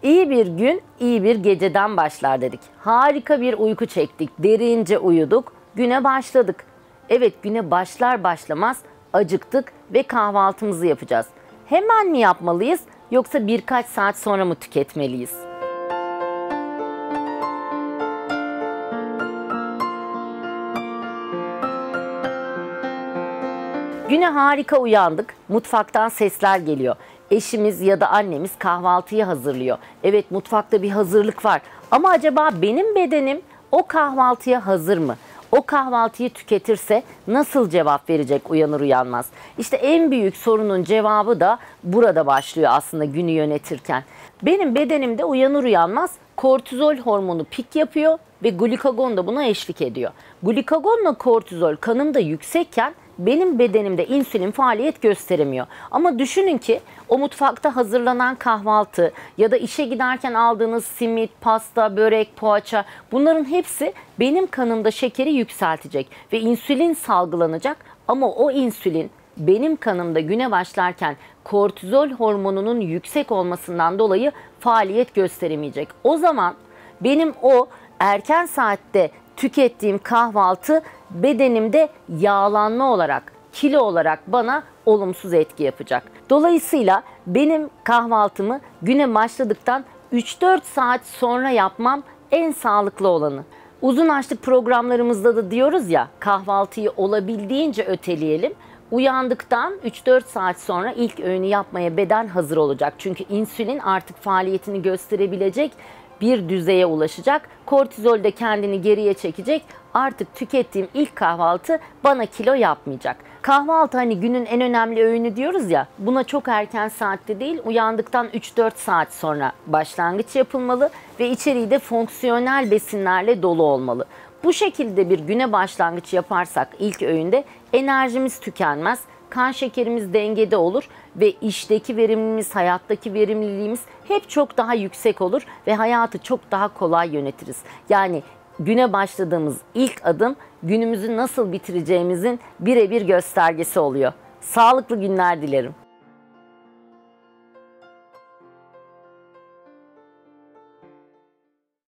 İyi bir gün, iyi bir geceden başlar dedik. Harika bir uyku çektik, derince uyuduk, güne başladık. Evet, güne başlar başlamaz acıktık ve kahvaltımızı yapacağız. Hemen mi yapmalıyız yoksa birkaç saat sonra mı tüketmeliyiz? Güne harika uyandık, mutfaktan sesler geliyor. Eşimiz ya da annemiz kahvaltıyı hazırlıyor. Evet, mutfakta bir hazırlık var. Ama acaba benim bedenim o kahvaltıya hazır mı? O kahvaltıyı tüketirse nasıl cevap verecek uyanır uyanmaz? İşte en büyük sorunun cevabı da burada başlıyor aslında günü yönetirken. Benim bedenimde uyanır uyanmaz kortizol hormonu pik yapıyor ve glikagon da buna eşlik ediyor. Glikagonla kortizol kanımda yüksekken benim bedenimde insülin faaliyet gösteremiyor. Ama düşünün ki o mutfakta hazırlanan kahvaltı ya da işe giderken aldığınız simit, pasta, börek, poğaça, bunların hepsi benim kanımda şekeri yükseltecek ve insülin salgılanacak. Ama o insülin benim kanımda güne başlarken kortizol hormonunun yüksek olmasından dolayı faaliyet gösteremeyecek. O zaman benim o erken saatte tükettiğim kahvaltı bedenimde yağlanma olarak, kilo olarak bana olumsuz etki yapacak. Dolayısıyla benim kahvaltımı güne başladıktan 3-4 saat sonra yapmam en sağlıklı olanı. Uzun açlık programlarımızda da diyoruz ya, kahvaltıyı olabildiğince öteleyelim. Uyandıktan 3-4 saat sonra ilk öğünü yapmaya beden hazır olacak. Çünkü insülin artık faaliyetini gösterebilecek bir düzeye ulaşacak. Kortizol de kendini geriye çekecek. Artık tükettiğim ilk kahvaltı bana kilo yapmayacak. Kahvaltı hani günün en önemli öğünü diyoruz ya, buna çok erken saatte değil, uyandıktan 3-4 saat sonra başlangıç yapılmalı ve içeriği de fonksiyonel besinlerle dolu olmalı. Bu şekilde bir güne başlangıç yaparsak ilk öğünde enerjimiz tükenmez, kan şekerimiz dengede olur ve işteki verimliliğimiz, hayattaki verimliliğimiz hep çok daha yüksek olur ve hayatı çok daha kolay yönetiriz. Yani güne başladığımız ilk adım günümüzü nasıl bitireceğimizin birebir göstergesi oluyor. Sağlıklı günler dilerim.